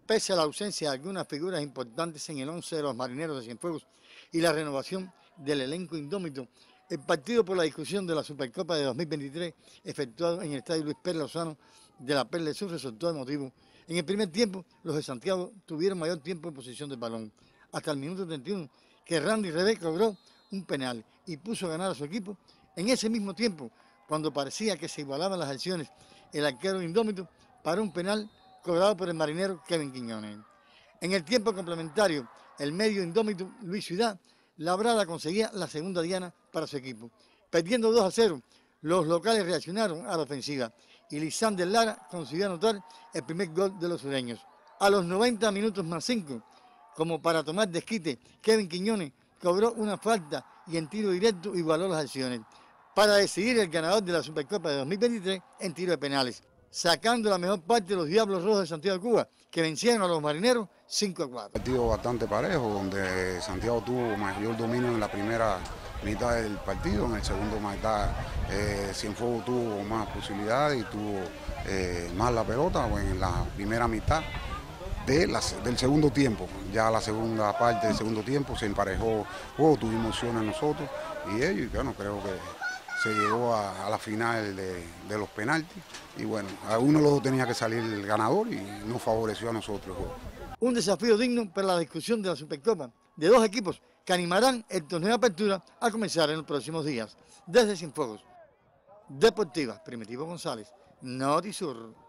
Pese a la ausencia de algunas figuras importantes en el 11 de los marineros de Cienfuegos y la renovación del elenco indómito, el partido por la discusión de la Supercopa de 2023, efectuado en el estadio Luis Pérez Lozano de la Perla del Sur, resultó emotivo. En el primer tiempo, los de Santiago tuvieron mayor tiempo en posición del balón, hasta el minuto 31, que Randy Rebé cobró un penal y puso a ganar a su equipo. En ese mismo tiempo, cuando parecía que se igualaban las acciones, el arquero indómito paró un penal cobrado por el marinero Kevin Quiñones. En el tiempo complementario, el medio indómito Luis Ciudad Labrada conseguía la segunda diana para su equipo. Perdiendo 2-0, los locales reaccionaron a la ofensiva y Lisander Lara consiguió anotar el primer gol de los sureños. A los 90 minutos más 5, como para tomar desquite, Kevin Quiñones cobró una falta y en tiro directo igualó las acciones para decidir el ganador de la Supercopa de 2023 en tiro de penales, sacando la mejor parte de los Diablos Rojos de Santiago de Cuba, que vencieron a los marineros 5-4. Partido bastante parejo, donde Santiago tuvo mayor dominio en la primera mitad del partido, en el segundo mitad Cienfuegos tuvo más posibilidades y tuvo más la pelota en la primera mitad del segundo tiempo. Ya la segunda parte del segundo tiempo se emparejó juego, tuvimos opciones nosotros y ellos, y bueno, creo que se llegó a la final de los penaltis y bueno, a uno de los dos tenía que salir el ganador y nos favoreció a nosotros. Un desafío digno para la discusión de la Supercopa de dos equipos que animarán el torneo de apertura a comenzar en los próximos días. Desde Cienfuegos, Deportiva, Primitivo González, Notisur.